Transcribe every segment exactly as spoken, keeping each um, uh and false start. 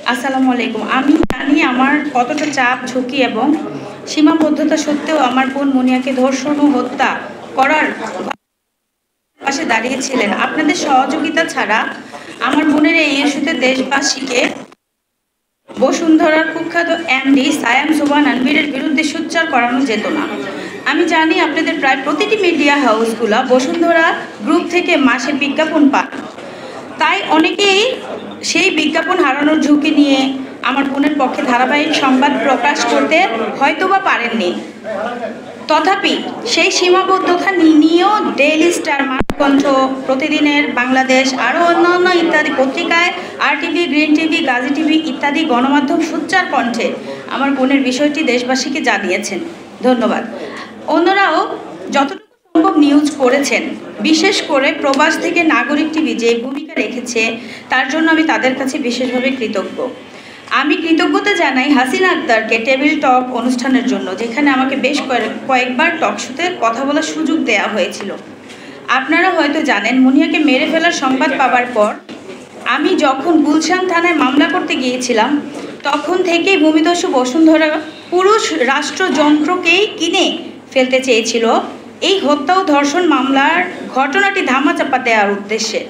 আসসালামু আলাইকুম। আমি জানি আমার কতটা চাপ, ঝুঁকি এবং সীমাবদ্ধতা সত্ত্বেও আমার বোন মুনিয়াকে ধর্ষণ ও হত্যা করার পাশে দাঁড়িয়েছিলেন। আপনাদের সহযোগিতা ছাড়া আমার বোনের এই ইস্যুতে দেশবাসীকে বসুন্ধরার কুখ্যাত এমডি সায়াম সুবহান আনভীরের বিরুদ্ধে সোচ্চার করানো যেত না। আমি জানি আপনাদের প্রায় প্রতিটি মিডিয়া হাউসগুলো বসুন্ধরা গ্রুপ থেকে মাসে বিজ্ঞাপন পান, তাই অনেকেই সেই বিজ্ঞাপন হারানোর ঝুঁকি নিয়ে আমার বোনের পক্ষে ধারাবাহিক সংবাদ প্রকাশ করতে হয়তোবা পারেননি। তথাপি সেই সীমাবদ্ধতা নিয়েও ডেইলি স্টার, মানকণ্ঠ, প্রতিদিনের বাংলাদেশ আরও অন্যান্য ইত্যাদি পত্রিকায়, R TV, Green TV, Gazi TV ইত্যাদি গণমাধ্যম সোচ্চার কণ্ঠে আমার বোনের বিষয়টি দেশবাসীকে জানিয়েছেন। ধন্যবাদ। অন্যরাও যতটুকু সম্ভব নিউজ করেছেন, বিশেষ করে প্রবাস থেকে নাগরিক টিভি যে ভূমিকা রেখেছে তার জন্য আমি তাদের কাছে বিশেষভাবে কৃতজ্ঞ। আমি কৃতজ্ঞতা জানাই হাসিনা আক্তারকে টেবিল টক অনুষ্ঠানের জন্য, যেখানে আমাকে বেশ কয়েকবার টক শোতে কথা বলার সুযোগ দেওয়া হয়েছিল। আপনারা হয়তো জানেন, মুনিয়াকে মেরে ফেলার সংবাদ পাওয়ার পর আমি যখন গুলশান থানায় মামলা করতে গিয়েছিলাম, তখন থেকেই ভূমিদস্যু বসুন্ধরা পুরুষ রাষ্ট্রযন্ত্রকেই কিনে ফেলতে চেয়েছিল এই হত্যা ও ধর্ষণ মামলার ঘটনাটি ধামাচাপা দেওয়ার উদ্দেশ্যে।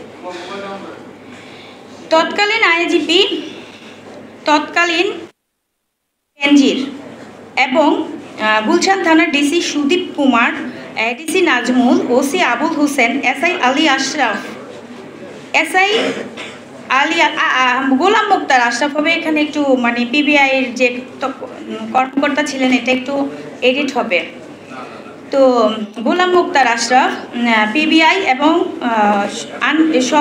তৎকালীন আইজিপি তৎকালীন এনজির এবং গুলশান থানার DC Sudip Kumar, ADC Nazmul, OC Abul Hossain, SI Ali Ashraf, SI Ali Golam Mukhtar Ashraf হবে এখানে একটু, মানে পিবিআইয়ের যে কর্মকর্তা ছিলেন এটা একটু এডিট হবে। তো গোলাম মুক্তার আশরাফ পিবিআই এবং সহ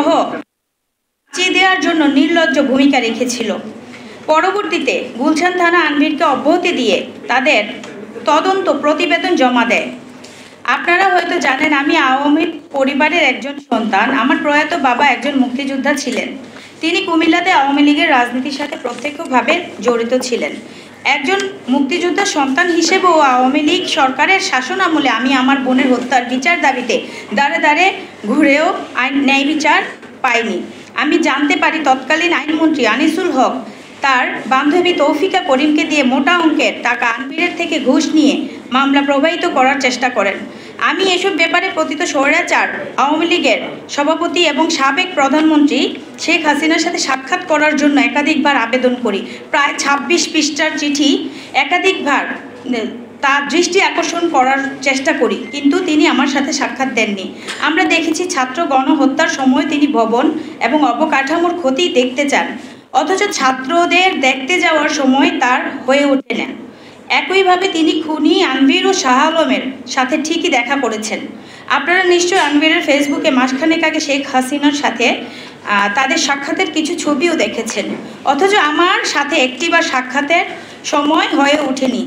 চেয়ে দেওয়ার জন্য নির্লজ্জ ভূমিকা রেখেছিল। পরবর্তীতে গুলশান থানা আনভীরকে অব্যাহতি দিয়ে তাদের তদন্ত প্রতিবেদন জমা দেয়। আপনারা হয়তো জানেন, আমি আওয়ামী পরিবারের একজন সন্তান। আমার প্রয়াত বাবা একজন মুক্তিযোদ্ধা ছিলেন। তিনি কুমিল্লাতে আওয়ামী লীগের রাজনীতির সাথে প্রত্যক্ষভাবে জড়িত ছিলেন। একজন মুক্তিযোদ্ধার সন্তান হিসেবেও আওয়ামী লীগ সরকারের শাসন আমলে আমি আমার বোনের হত্যার বিচার দাবিতে দাঁড়ে দাঁড়ে ঘুরেও আইন ন্যায় বিচার পাইনি। আমি জানতে পারি তৎকালীন আইনমন্ত্রী আনিসুল হক তার বান্ধবী তৌফিকা করিমকে দিয়ে মোটা অঙ্কের টাকা আনভীরের থেকে ঘুষ নিয়ে মামলা প্রবাহিত করার চেষ্টা করেন। আমি এসব ব্যাপারে পতিত স্বৈরাচার আওয়ামী লীগের সভাপতি এবং সাবেক প্রধানমন্ত্রী শেখ হাসিনার সাথে সাক্ষাৎ করার জন্য একাধিকবার আবেদন করি। প্রায় ছাব্বিশ পৃষ্ঠার চিঠি একাধিকবার তার দৃষ্টি আকর্ষণ করার চেষ্টা করি, কিন্তু তিনি আমার সাথে সাক্ষাৎ দেননি। আমরা দেখেছি ছাত্র গণহত্যার সময় তিনি ভবন এবং অবকাঠামোর ক্ষতি দেখতে চান, অথচ ছাত্রদের দেখতে যাওয়ার সময় তার হয়ে ওঠে না। একইভাবে তিনি খুনি আনভীর ও শাহ আলমের সাথে ঠিকই দেখা করেছেন। আপনারা নিশ্চয় আনভীরের ফেসবুকে মাসখানেক আগে শেখ হাসিনার সাথে তাদের সাক্ষাতের কিছু ছবিও দেখেছেন, অথচ আমার সাথে একটিবার সাক্ষাতের সময় হয়ে ওঠেনি।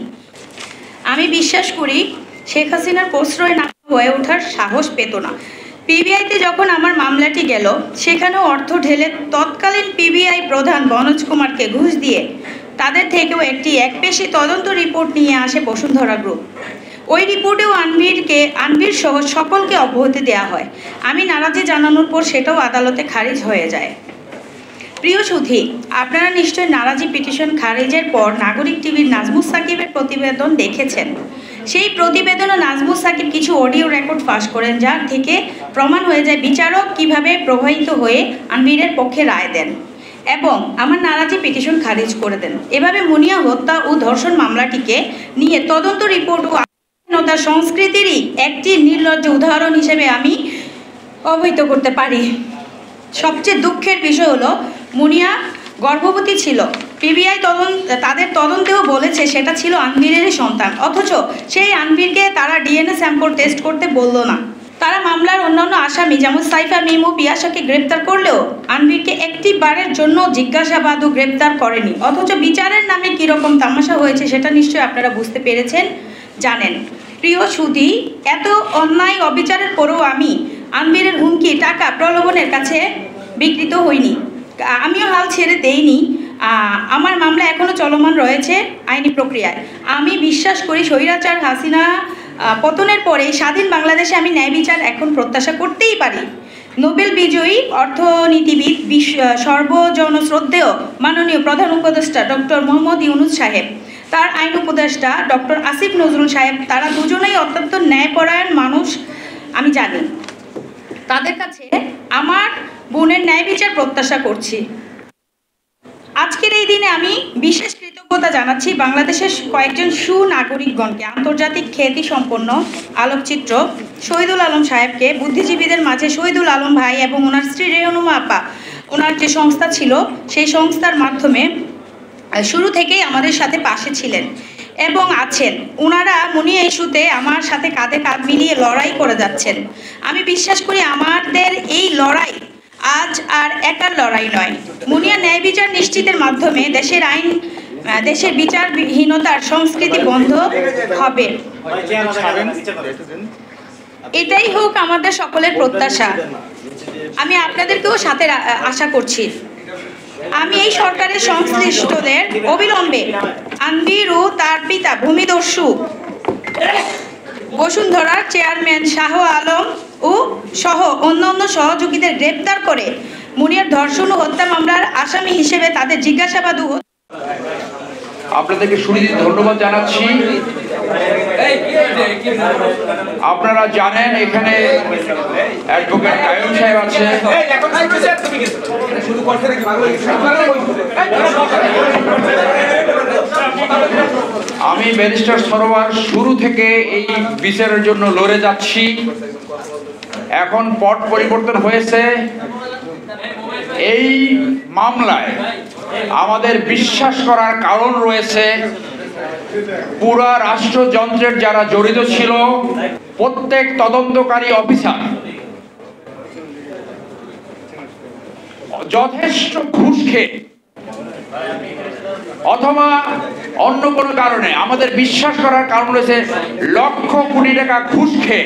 আমি বিশ্বাস করি শেখ হাসিনার প্রশ্রয় না হয়ে ওঠার সাহস পেত না। পিবিআইতে যখন আমার মামলাটি গেল, সেখানেও অর্থ ঢেলে তৎকালীন পিবিআই প্রধান বনোজ কুমারকে ঘুষ দিয়ে তাদের থেকেও একটি একপেশি তদন্ত রিপোর্ট নিয়ে আসে বসুন্ধরা গ্রুপ। ওই রিপোর্টেও আনভীরকে আনভীর সহ সকলকে অব্যাহতি দেওয়া হয়। আমি নারাজি জানানোর পর সেটাও আদালতে খারিজ হয়ে যায়। প্রিয় সুধী, আপনারা নিশ্চয় নারাজি পিটিশন খারিজের পর নাগরিক টিভির নাজমুস সাকিবের প্রতিবেদন দেখেছেন। সেই প্রতিবেদনে নাজমুস সাকিব কিছু অডিও রেকর্ড ফাঁস করেন, যার থেকে প্রমাণ হয়ে যায় বিচারক কিভাবে প্রভাবিত হয়ে আনভীরের পক্ষে রায় দেন এবং আমার নারাজি পিটিশন খারিজ করে দেন। এভাবে মুনিয়া হত্যা ও ধর্ষণ মামলাটিকে নিয়ে তদন্ত রিপোর্ট ও আইনতার সংস্কৃতিরই একটি নির্লজ্জ উদাহরণ হিসেবে আমি অবহিত করতে পারি। সবচেয়ে দুঃখের বিষয় হলো মুনিয়া গর্ভবতী ছিল। পিবিআই তদন্ত তাদের তদন্তেও বলেছে সেটা ছিল আনভীরেরই সন্তান, অথচ সেই আনভীরকে তারা ডিএনএ স্যাম্পল টেস্ট করতে বলল না। তারা মামলার অন্যান্য আসামি যেমন সাইফা, মিমু, পিয়াসাকে গ্রেপ্তার করলেও আনভীরকে একটি বারের জন্য জিজ্ঞাসাবাদ ও গ্রেপ্তার করেনি। অথচ বিচারের নামে কীরকম তামাশা হয়েছে সেটা নিশ্চয়ই আপনারা বুঝতে পেরেছেন, জানেন। প্রিয় সুধী, এত অন্যায় অবিচারের পরেও আমি আনভীরের হুমকি, টাকা, প্রলোভনের কাছে বিকৃত হইনি। আমিও হাল ছেড়ে দেইনি। আমার মামলা এখনও চলমান রয়েছে আইনি প্রক্রিয়ায়। আমি বিশ্বাস করি স্বৈরাচার হাসিনা পতনের পরে স্বাধীন বাংলাদেশে আমি ন্যায় বিচার এখন প্রত্যাশা করতেই পারি। নোবেল বিজয়ী অর্থনীতিবিদ বিশ্ব সর্বজনশ্রদ্ধেয় মাননীয় প্রধান উপদেষ্টা ডক্টর মোহাম্মদ ইউনুস সাহেব, তার আইন উপদেষ্টা ডক্টর আসিফ নজরুল সাহেব, তারা দুজনেই অত্যন্ত ন্যায়পরায়ণ মানুষ আমি জানি। তাদের কাছে আমার বোনের ন্যায় বিচার প্রত্যাশা করছি। আজকের এই দিনে আমি বিশেষ কৃতজ্ঞতা জানাচ্ছি বাংলাদেশের কয়েকজন সুনাগরিকগণকে, আন্তর্জাতিক খ্যাতি সম্পন্ন আলোকচিত্র শহীদুল আলম সাহেবকে, বুদ্ধিজীবীদের মাঝে শহীদুল আলম ভাই এবং ওনার স্ত্রী রেহনুমা আপা, ওনার যে সংস্থা ছিল সেই সংস্থার মাধ্যমে শুরু থেকেই আমাদের সাথে পাশে ছিলেন এবং আছেন। ওনারা মুনিয়া ইস্যুতে আমার সাথে কাঁধে কাঁধ মিলিয়ে লড়াই করে যাচ্ছেন। আমি বিশ্বাস করি আমাদের এই লড়াই আজ আর একার লড়াই নয়। মুনিয়া ন্যায় বিচার নিশ্চিতের মাধ্যমে দেশের আইন দেশের বিচারহীনতার সংস্কৃতি বন্ধ হবে। এটাই হোক আমাদের সকলের প্রত্যাশা। আমি আপনাদেরকেও সাথে আশা করছি। আমি এই সরকারের সংশ্লিষ্টদের অবিলম্বে আনবির ও তার পিতা ভূমিদস্যু বসুন্ধরার চেয়ারম্যান শাহ আলম ও সহ অন্যান্য সহযোগীদের গ্রেপ্তার করে মুনিয়ার ধর্ষণ ও হত্যা মামলার আসামি হিসেবে তাদের জিজ্ঞাসাবাদ ও আপনাদেরকে সুনির্দিষ্ট ধন্যবাদ জানাচ্ছি। আপনারা জানেন এখানে অ্যাডভোকেট কায়ুম সাহেব আছে, আমি ব্যারিস্টার সরোয়ার শুরু থেকে এই বিচারের জন্য লড়ে যাচ্ছি। এখন পট পরিবর্তন হয়েছে। এই মামলায় আমাদের বিশ্বাস করার কারণ রয়েছে, পুরা রাষ্ট্রযন্ত্রের যারা জড়িত ছিল প্রত্যেক তদন্তকারী অফিসার যথেষ্ট ঘুষ খেয়ে অথবা অন্য কোনো কারণে আমাদের বিশ্বাস করার কারণ রয়েছে লক্ষ কোটি টাকা ঘুষ খেয়ে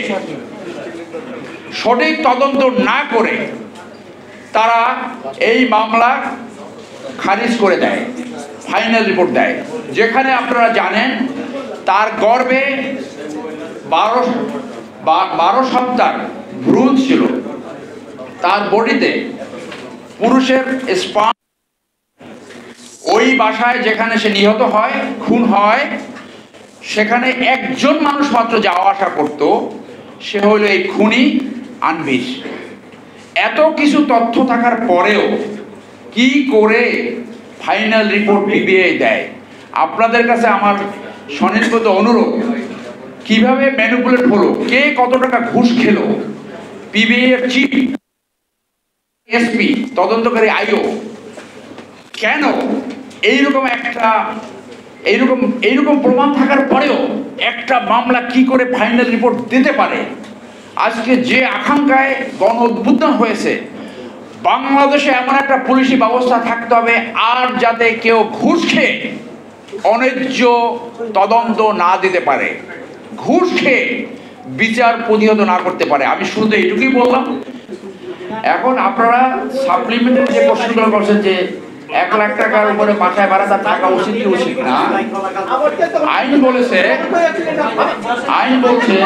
সঠিক তদন্ত না করে তারা এই মামলা খারিজ করে দেয়, ফাইনাল রিপোর্ট দেয়। যেখানে আপনারা জানেন তার গর্ভে বারো বারো সপ্তাহ ভ্রূণ ছিল, তার বডিতে পুরুষের স্পার্ম, ওই বাসায় যেখানে সে নিহত হয়, খুন হয়, সেখানে একজন মানুষ মাত্র যাওয়া আসা করত, সে হলো এই খুনি আনভিস। এত কিছু তথ্য থাকার পরেও কি করে ফাইনাল রিপোর্ট বিবিআই দেয়? আপনাদের কাছে আমার সনির্দিষ্ট অনুরোধ, কিভাবে ম্যানিপুলেট হলো, কে কত টাকা ঘুষ খেলো, পিবিআই এর চিফ, এসপি, তদন্তকারী আইও কেন এইরকম একটা এইরকম এইরকম প্রমাণ থাকার পরেও একটা মামলা কি করে ফাইনাল রিপোর্ট দিতে পারে? আজকে যে আকাঙ্ক্ষায় গণ উদ্বুদ্ধ হয়েছে, বাংলাদেশে এমন একটা পুলিশি ব্যবস্থা থাকতে হবে আর যাতে কেউ ঘুষ খেয়ে অন্যায্য তদন্ত না দিতে পারে, ঘুষ খেয়ে বিচার প্রতিহত না করতে পারে। আমি শুধু এইটুকুই বললাম। এখন আপনারা সাপ্লিমেন্টারি যে প্রশ্নগুলো করছেন যে এক লাখ টাকার উপরে বাসায় ভাড়া তার টাকা উচিত কি উচিত না, আইন বলেছে, আইন বলছে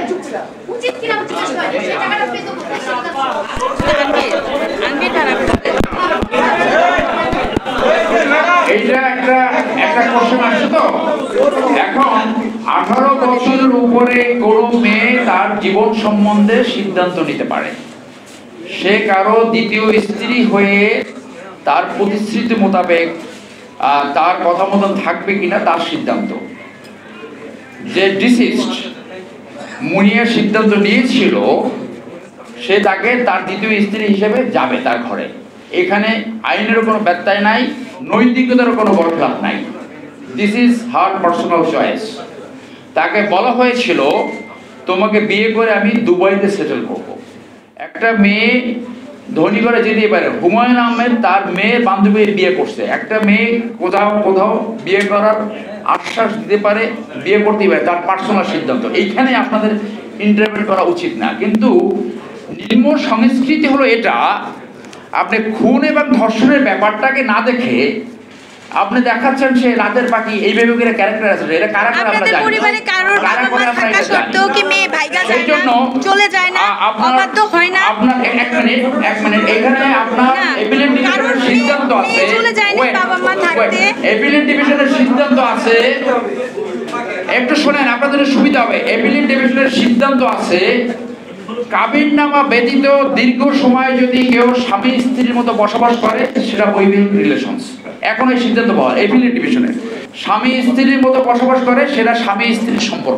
এইটা একটা একটা কোশ্চেন আসছে। তো এখন আঠারো বছরের উপরে কোনো মেয়ে তার জীবন সম্বন্ধে সিদ্ধান্ত নিতে পারে। সে কারো দ্বিতীয় স্ত্রী হয়ে তার প্রতিশ্রুতি মোতাবেক তার কথা মতন থাকবে কিনা তার সিদ্ধান্ত। যে ডিসিস্ট মুনিয়া সিদ্ধান্ত নিয়েছিল সে তাকে তার দ্বিতীয় স্ত্রী হিসেবে যাবে তার ঘরে। এখানে আইনেরও কোনো ব্যত্যয় নাই, নৈতিকতারও কোনো বরখলাপ নাই। This is her personal choice. তাকে বলা হয়েছিল তোমাকে বিয়ে করে আমি দুবাইতে সেটেল করব। একটা মেয়ে ধনী করে যেতে পারে। হুমায়ুন আহমেদ তার মেয়ের বান্ধবী বিয়ে করছে। একটা মেয়ে কোথাও কোথাও বিয়ে করার আশ্বাস দিতে পারে, বিয়ে করতেই পারে, তার পার্সোনাল সিদ্ধান্ত। এইখানে আপনাদের ইন্টারভেন করা উচিত না। কিন্তু নিম্ন সংস্কৃতি হলো এটা, আপনি খুন এবং ধর্ষণের ব্যাপারটাকে না দেখে আপনি দেখাচ্ছেন সে রাতের পাখি এইভাবে করে ক্যারেক্টার আছে, এটা কারা করে আমরা জানি। পরিবারে কারোর বাবা মা থাকা সত্ত্বেও কি মেয়ে ভাইগা যায় না, চলে যায় না, অবাধ্য হয় না? আপনার এক মিনিট এক মিনিট এখানে আপনার এপিলেট ডিভিশনের সিদ্ধান্ত আছে, চলে যায় না বাবা মা থাকতে, এপিলেট ডিভিশনের সিদ্ধান্ত আছে, একটু শুনেন আপনাদের সুবিধা হবে। এপিলেট ডিভিশনের সিদ্ধান্ত আছে কাবিননামা ব্যতীত দীর্ঘ সময় যদি কেউ স্বামী স্ত্রীর মতো বসবাস করে সেটা বৈবাহিক রিলেশনস। এখন এই সিদ্ধান্ত পাওয়া এপিলেট ডিভিশনে স্বামী স্ত্রীর মতো বসবাস করে সেটা স্বামী স্ত্রীর সম্পর্ক।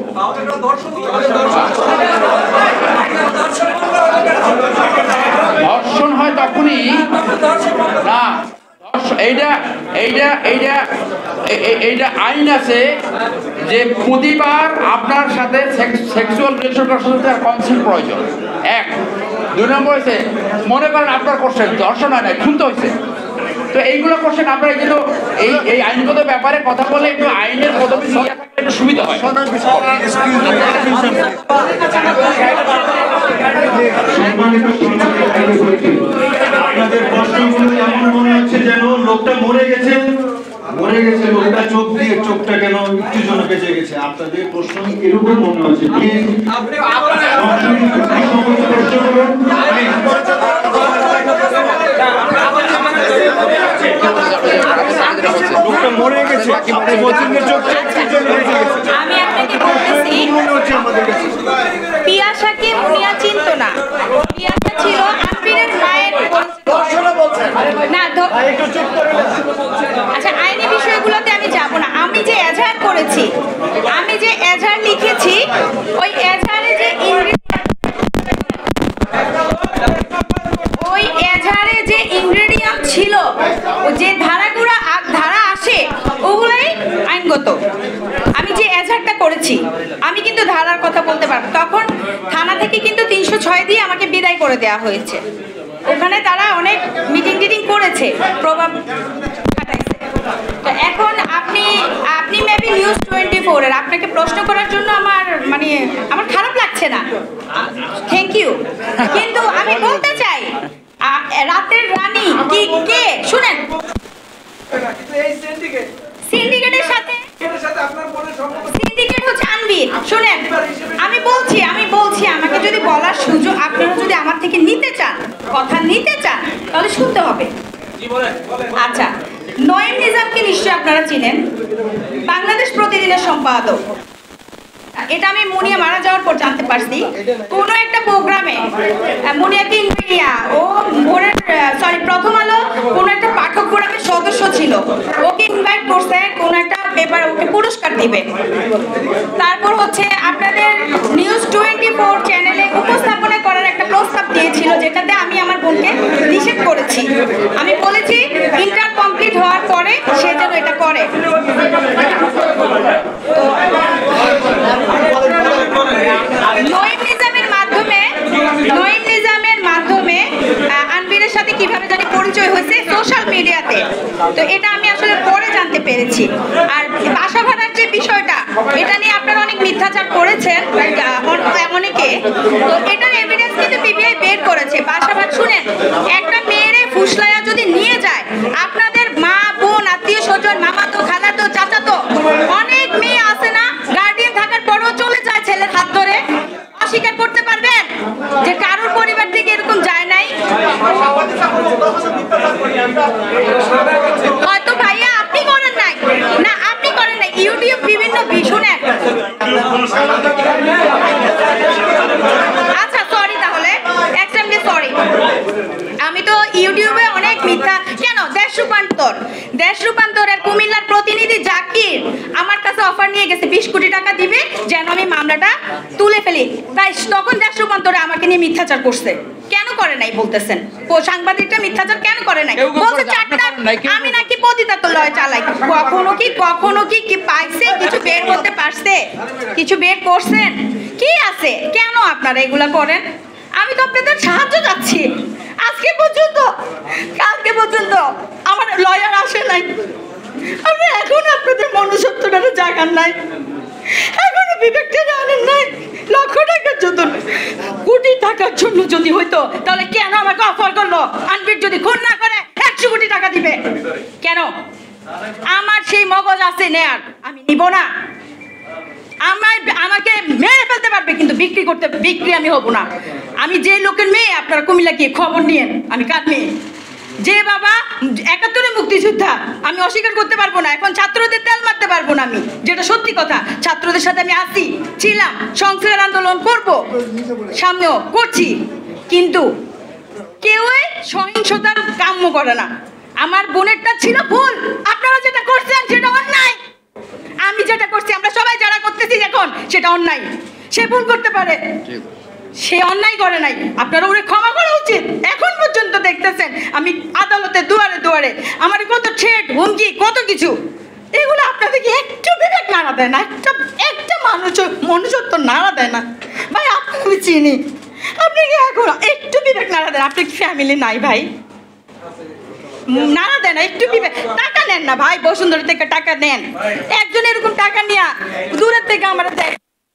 ধর্ষণ হয় তখনই না, এইটা এইটা এইটা এইটা আইন আছে যে প্রতিবার আপনার সাথে সেক্সুয়াল রিলেশন করার সাথে কনসেন্ট প্রয়োজন। এক দুই নম্বর হচ্ছে মনে করেন আপনার কোশ্চেন ধর্ষণ হয় না, খুনতে হয়েছে, তো এইগুলো কোশ্চেন আমরা কিন্তু এই এই আইনগত ব্যাপারে কথা বলে একটু আইনের পদ্ধতি একটু সুবিধা হয়। আপনাদের প্রশ্নগুলো এমন মনে হচ্ছে যেন লোকটা মরে গেছে মরে গেছে লোকটা চোখ দিয়ে চোখটা কেন একটু জন্য বেঁচে গেছে। আপনাদের প্রশ্ন এরকম মনে হচ্ছে। লোকটা মরে গেছে, আমি আপনাকে বলতেছি পিয়াসাকে মুনিয়া চিনতো না, পিয়াসা ছিল আনবিরের মায়ের না। আচ্ছা আইনি বিষয়গুলোতে আমি যাব না, আমি যে এজাহার করেছি, আমি যে এজাহার লিখেছি, ওই এজাহারে যে ওই এজাহারে যে ইনগ্রেডিয়েন্ট ছিল, যে ধারাগুলো ধারা আসে ওগুলাই আইনগত। আমি যে এজাহারটা করেছি আমি কিন্তু ধারার কথা বলতে পারবো। তখন থানা থেকে কিন্তু তিনশো ছয় দিয়ে আমাকে বিদায় করে দেওয়া হয়েছে। ওখানে তারা অনেক মিটিং টিটিং করেছে, প্রভাব খাটাইছে। তো এখন আপনি আপনি মেবি নিউজ টোয়েন্টি ফোর এর, আপনাকে প্রশ্ন করার জন্য আমার মানে আমার খারাপ লাগছে না, থ্যাংক ইউ। কিন্তু আমি বলতে চাই রাতের রানী কি কে শুনেন, সিন্ডিকেটের সাথে সিন্ডিকেট হচ্ছে আনবির। শুনেন আমি বলছি আমি বলছি আমাকে যদি বলার সুযোগ আপনারা যদি আমার থেকে নিতে চান, কথা নিতে চান, তাহলে শুনতে হবে। আচ্ছা নঈম নিজামকে নিশ্চয়ই আপনারা চিনেন, বাংলাদেশ প্রতিদিনের সম্পাদক। এটা আমি মুনিয়া মারা যাওয়ার পর জানতে পারছি। কোনো একটা প্রোগ্রামে মুনিয়াকে ইন্ডিয়া ও ভোরের সরি প্রথম আলো কোনো একটা পাঠক ফোরামের সদস্য ছিল, ওকে ইনভাইট করছে কোনো একটা পেপার, ওকে পুরস্কার দিবে। তারপর হচ্ছে আপনাদের নিউজ টোয়েন্টি ফোর চ্যানেলে উপস্থাপনা করার একটা প্রস্তাব দিয়েছিল, যেটাতে আমি আমার বোনকে নিষেধ করেছি। আমি বলেছি ইন্টার কমপ্লিট হওয়ার পরে সে যেন এটা করে। নঈম নিজামের মাধ্যমে নঈম নিজামের মাধ্যমে আনবিরের সাথে কিভাবে জানি পরিচয় হয়েছে সোশ্যাল মিডিয়াতে, তো এটা আমি আসলে পরে জানতে পেরেছি। আর বাসা ভাড়ার যে বিষয়টা, এটা নিয়ে আপনারা অনেক মিথ্যাচার করেছেন অনেকে, তো এটার এভিডেন্স কিন্তু পিবিআই বের করেছে। বাসা ভাড়া শুনেন, একটা মেয়েরে ফুসলাইয়া যদি নিয়ে যায়, আপনাদের মা বোন আত্মীয় স্বজন মামাতো খালাতো চাচাতো অনেক মেয়ে আছে না, গার্ডিয়ান থাকার পরেও চলে যায় ছেলের হাত ধরে, অস্বীকার করতে পারবেন যে কারোর পরিবার থেকে এরকম যায় নাই? হয়তো ভাইয়া আপনি করেন নাই, না আপনি করেন নাই, ইউটিউব বিভিন্ন শুনেন। আচ্ছা সরি, তাহলে এক্সট্রিমলি সরি। আমি তো ইউটিউবে অনেক মিথ্যা কেন দেশ রূপান্তর দেশ রূপান্তরের কুমিল্লার প্রতিনিধি জাকির আমার কাছে অফার নিয়ে গেছে বিশ কোটি টাকা দিবে যেন আমি মামলাটা তুলে ফেলি, তাই তখন দেশ রূপান্তরে আমাকে নিয়ে মিথ্যাচার করছে। কেন করে নাই বলতেছেন? সাংবাদিকটা মিথ্যাচার কেন করে নাই? বলছে চারটা আমি নাকি পতিতাত লয় চালাই। কখনো কি কখনো কি কি পাইছে? কিছু বের করতে পারছে? কিছু বের করছেন? কি আছে? কেন আপনারা এগুলা করেন? আমি তো আপনাদের সাহায্য চাচ্ছি। আজকে পর্যন্ত কালকে পর্যন্ত আমার লয়ার আসে নাই, আপনি এখন আপনাদের মনুষ্যত্বটা জাগান নাই, এখনো বিবেকটা জানেন নাই। লক্ষ টাকার জন্য কোটি টাকার জন্য যদি হইতো তাহলে কেন আমাকে অফার করলো? আনবির যদি খুন না করে একশো কোটি টাকা দিবে কেন? আমার সেই মগজ আছে নেয়ার, আমি নিব না। আমায় আমাকে মেরে ফেলতে পারবে কিন্তু বিক্রি করতে বিক্রি আমি হব না। আমি যে লোকের মেয়ে, আপনারা কুমিল্লা গিয়ে খবর নিয়েন আমি কার মেয়ে। যে বাবা একাত্তরের মুক্তিযোদ্ধা, আমি অস্বীকার করতে পারবো না। এখন ছাত্রদের তেল মারতে পারবো না আমি, যেটা সত্যি কথা। ছাত্রদের সাথে আমি আছি, ছিলাম, সংস্কার আন্দোলন করব, সামনেও করছি, কিন্তু কেউই সহিংসতার কাম্য করে না। আমার বোনেরটা ছিল ভুল, আপনারা যেটা করছেন সেটা অন্যায়। আমি যেটা করছি, আমরা সবাই যারা করতেছি এখন, সেটা অন্যায়। সে ভুল করতে পারে, সে অন্যায় করে নাই, আপনারা ওরে ক্ষমা করা উচিত। এখন পর্যন্ত দেখতেছেন আমি আদালতে দুয়ারে দুয়ারে, আমার কত ছেট হুমকি কত কিছু, এগুলো আপনাদেরকে একটু বিবেক নাড়া দেয় না? একটা একটা মানুষ মনুষ্যত্ব নাড়া দেয় না? ভাই আপনাকে আমি চিনি, আপনি কি এখন একটু বিবেক নাড়া দেন? আপনি কি ফ্যামিলি নাই ভাই? নাড়া দেন, একটু বিবেক। টাকা নেন না ভাই, বসুন্ধরা থেকে টাকা নেন, একজন এরকম টাকা নিয়ে দূরের থেকে আমার দেয়,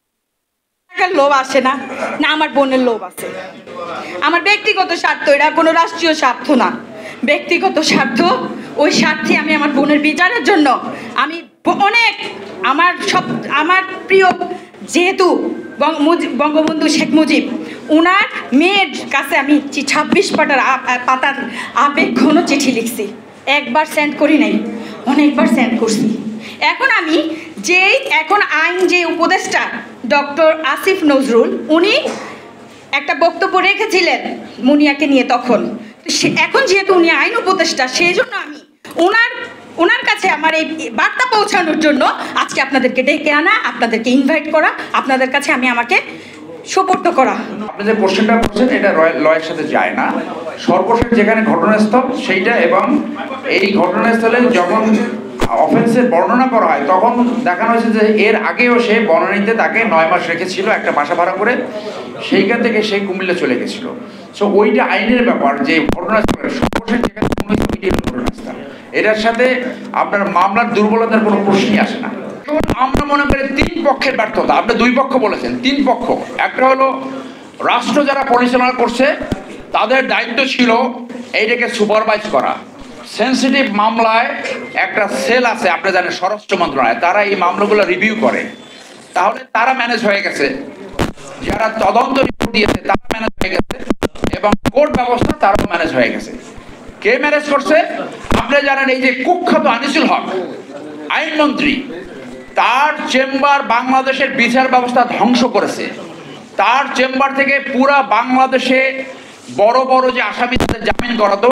টাকার লোভ আসে না? না, আমার বোনের লোভ আছে। আমার ব্যক্তিগত স্বার্থ, এটা কোনো রাষ্ট্রীয় স্বার্থ না, ব্যক্তিগত স্বার্থ। ওই স্বার্থে আমি আমার বোনের বিচারের জন্য আমি অনেক, আমার সব আমার প্রিয় যেহেতু বঙ্গবন্ধু শেখ মুজিব, ওনার মেয়ের কাছে আমি ছাব্বিশ পাতার পাতার আবেগ ঘন চিঠি লিখছি, একবার সেন্ড করি নাই, অনেকবার সেন্ড করছি। এখন আমি যেই এখন আইন যে উপদেষ্টা ডক্টর আসিফ নজরুল, উনি একটা বক্তব্য রেখেছিলেন মুনিয়াকে নিয়ে তখন। এখন যেহেতু উনি আইন উপদেষ্টা, সেই জন্য আমি ওনার ওনার কাছে আমার এই বার্তা পৌঁছানোর জন্য আজকে আপনাদেরকে ডেকে আনা, আপনাদেরকে ইনভাইট করা, আপনাদের কাছে আমি আমাকে সুপর্দ করা। আপনি যে কোশ্চেনটা করছেন এটা লয়ের সাথে যায় না। সর্বশেষ যেখানে ঘটনাস্থল সেইটা, এবং এই ঘটনাস্থলে যখন অফেন্সের বর্ণনা করা হয় তখন দেখানো হয়েছে যে এর আগেও সে বনানীতে তাকে নয় মাস রেখেছিল একটা বাসা ভাড়া করে, সেইখান থেকে সে কুমিল্লা চলে গেছিল। সো ওইটা আইনের ব্যাপার, যে ঘটনাস্থলের সর্বশেষ যেখানে ঘটনাস্থল, এটার সাথে আপনার মামলার দুর্বলতার কোনো প্রশ্নই আসে না। আমরা মনে করি তিন পক্ষের ব্যর্থতা, আপনি দুই পক্ষ বলেছেন, তিন পক্ষ। একটা হলো রাষ্ট্র যারা পরিচালনা করছে তাদের দায়িত্ব ছিল এইটাকে সুপারভাইজ করা। সেন্সিটিভ মামলায় একটা সেল আছে, আপনি জানেন, স্বরাষ্ট্র মন্ত্রণালয়, তারা এই মামলাগুলো রিভিউ করে। তাহলে তারা ম্যানেজ হয়ে গেছে, যারা তদন্ত রিপোর্ট দিয়েছে তারা ম্যানেজ হয়ে গেছে, এবং কোর্ট ব্যবস্থা তারাও ম্যানেজ হয়ে গেছে। কে ম্যানেজ করছে? আপনি জানেন, এই যে কুখ্যাত আনিসুল হক আইনমন্ত্রী, তার চেম্বার বাংলাদেশের বিচার ব্যবস্থা ধ্বংস করেছে। তার চেম্বার থেকে পুরা বাংলাদেশে বড় বড় যে আসামি তাদের জামিন করাতো,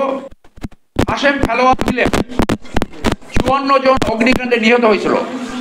হাশেম খেলোয়াড় ছিলেন, চুয়ান্ন জন অগ্নিকাণ্ডে নিহত হয়েছিল।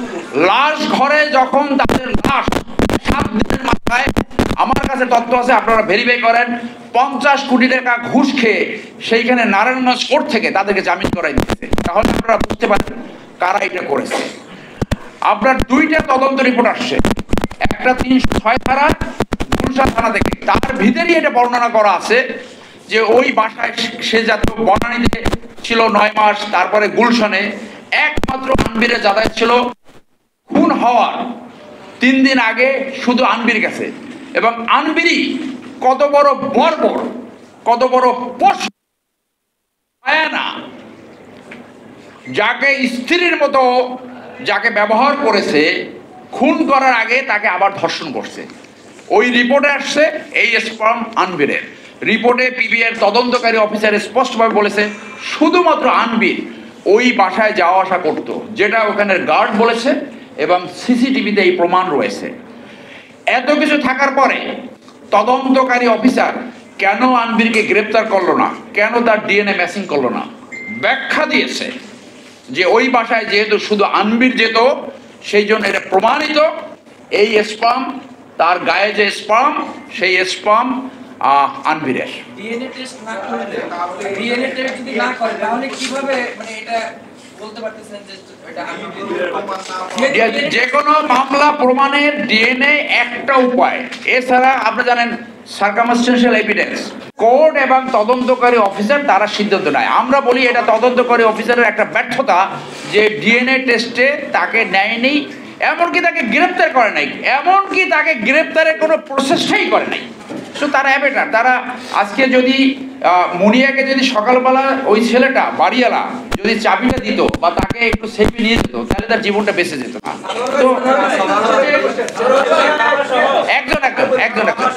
লাশ ঘরে যখন তাদের লাশ সাত দিনের মাথায়, আমার কাছে তথ্য আছে, আপনারা ভেরিফাই করেন, পঞ্চাশ কোটি টাকা ঘুষ খেয়ে সেইখানে নারায়ণগঞ্জ কোর্ট থেকে তাদেরকে জামিন করাই দিয়েছে। তাহলে আপনারা বুঝতে পারেন কারা এটা করেছে। আপনার দুইটা তদন্ত রিপোর্ট আসছে, একটা তিনশো ছয় ধারা গুলশান থানা থেকে, তার ভিতরেই এটা বর্ণনা করা আছে যে ওই বাসায় সে জাতীয় বনানীতে ছিল নয় মাস, তারপরে গুলশানে একমাত্র আনবিরের যাতায়াত ছিল খুন হওয়ার তিন দিন আগে শুধু আনবির কাছে। এবং আনবিরই কত বড় বর্বর, কত বড় পশু, না, যাকে স্ত্রীর মতো যাকে ব্যবহার করেছে, খুন করার আগে তাকে আবার ধর্ষণ করছে। ওই রিপোর্টে আসছে এই স্পার্ম আনবিরের রিপোর্টে। পিবিআর তদন্তকারী অফিসার স্পষ্টভাবে বলেছে শুধুমাত্র আনবির ওই বাসায় যাওয়া আসা করতো, যেটা ওখানের গার্ড বলেছে, এবং সিসিটিভিতে এই প্রমাণ রয়েছে। এত কিছু থাকার পরে তদন্তকারী অফিসার কেন আনবিরকে গ্রেপ্তার করলো না, কেন তার ডিএনএ ম্যাচিং করলো না? ব্যাখ্যা দিয়েছে যে ওই বাসায় যেহেতু শুধু আনবির যেত, সেই জন্য এটা প্রমাণিত এই স্পার্ম, তার গায়ে যে স্পার্ম, সেই স্পার্ম আনবিরের। ডিএনএ টেস্ট না করলে, ডিএনএ টেস্ট যদি না করে তাহলে কিভাবে মানে এটা বলতে পারতেছেন যে এটা আনবির? যে কোনো মামলা প্রমাণের ডিএনএ একটা উপায়, এছাড়া আপনি জানেন সার্কামস্টেন্সিয়াল এভিডেন্স। কোর্ট এবং তদন্তকারী অফিসার তারা সিদ্ধান্ত নেয়। আমরা বলি এটা তদন্তকারী অফিসারের একটা ব্যর্থতা যে ডিএনএ টেস্টে তাকে নেয়নি, এমনকি তাকে গ্রেপ্তার করে নাই, এমনকি তাকে গ্রেপ্তারের কোনো প্রচেষ্টাই করে নাই। সো তারা অ্যাবেটার। তারা আজকে যদি মুনিয়াকে যদি সকালবেলা ওই ছেলেটা বাড়িওয়ালা যদি চাবিটা দিত বা তাকে একটু সেফে নিয়ে যেত তাহলে তার জীবনটা বেঁচে যেত না। তো একজন একজন একজন একজন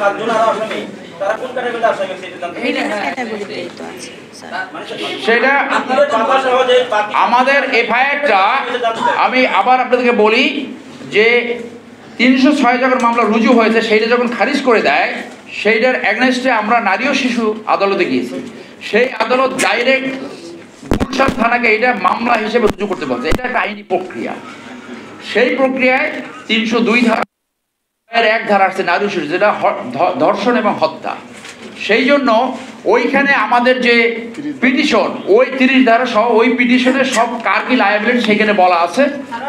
সেটা আমাদের এফআইআরটা আমি আবার আপনাদেরকে বলি যে তিনশো ছয় যখন মামলা রুজু হয়েছে সেইটা যখন খারিজ করে দেয় সেইটার এগনেস্টে আমরা নারী ও শিশু আদালতে গিয়েছি। সেই আদালত ডাইরেক্ট গুলশান থানাকে এটা মামলা হিসেবে রুজু করতে বলছে। এটা একটা আইনি প্রক্রিয়া। সেই প্রক্রিয়ায় তিনশো দুই ধারা এক ধারা আসছে নারী ও শিশু, যেটা ধর্ষণ এবং হত্যা। সেই জন্য ওইখানে আমাদের যে পিটিশন ওই তিরিশ ধারা সহ ওই পিটিশনের সব কার কি লায়াবিলিটি সেখানে বলা আছে।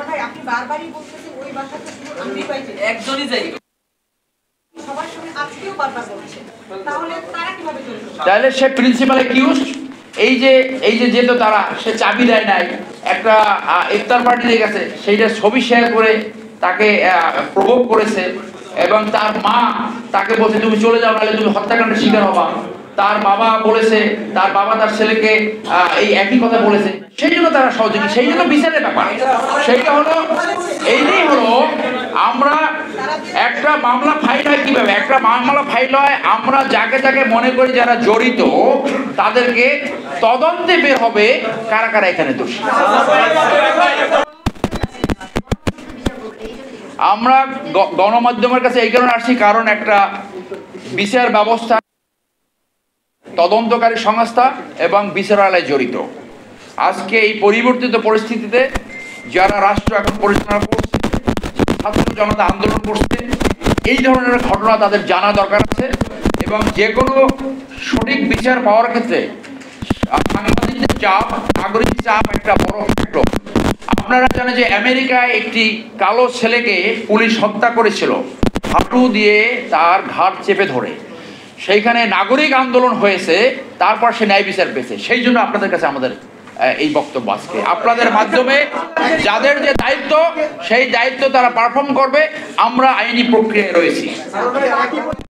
তাহলে সে প্রিন্সিপাল অ্যাকিউজড এই যে এই যে যেত তারা সে চাবি দেয় নাই, একটা ইফতার পার্টি দিয়ে গেছে, সেইটা ছবি শেয়ার করে তাকে প্রভোগ করেছে এবং তার মা তাকে বলছে তুমি চলে যাও নাহলে তুমি হত্যাকাণ্ডের শিকার হবা। তার বাবা বলেছে, তার বাবা তার ছেলেকে এই একই কথা বলেছে, সেই জন্য তারা সহযোগী, সেই জন্য বিচারের ব্যাপার। সেইটা হলো এইটাই হলো আমরা একটা মামলা ফাইল হয় কিভাবে, একটা মামলা ফাইল হয় আমরা যাকে যাকে মনে করি যারা জড়িত তাদেরকে তদন্তে বের হবে কারা কারা এখানে দোষী। আমরা গণমাধ্যমের কাছে এই কারণে আসছি কারণ একটা বিচার ব্যবস্থা, তদন্তকারী সংস্থা এবং বিচারালয় জড়িত। আজকে এই পরিবর্তিত পরিস্থিতিতে যারা রাষ্ট্র এখন পরিচালনা করছে, ছাত্র জনতা আন্দোলন করছে, এই ধরনের ঘটনা তাদের জানা দরকার আছে এবং যে কোনো সঠিক বিচার পাওয়ার ক্ষেত্রে সাংবাদিকদের চাপ, নাগরিক চাপ একটা বড় ফ্যাক্টর। আপনারা জানেন যে আমেরিকায় একটি কালো ছেলেকে পুলিশ হত্যা করেছিল, হাঁটু দিয়ে তার ঘাড় চেপে ধরে। সেইখানে নাগরিক আন্দোলন হয়েছে, তারপর সে ন্যায় বিচার পেয়েছে। সেই জন্য আপনাদের কাছে আমাদের এই বক্তব্য আজকে আপনাদের মাধ্যমে যাদের যে দায়িত্ব সেই দায়িত্ব তারা পারফর্ম করবে। আমরা আইনি প্রক্রিয়ায় রয়েছি।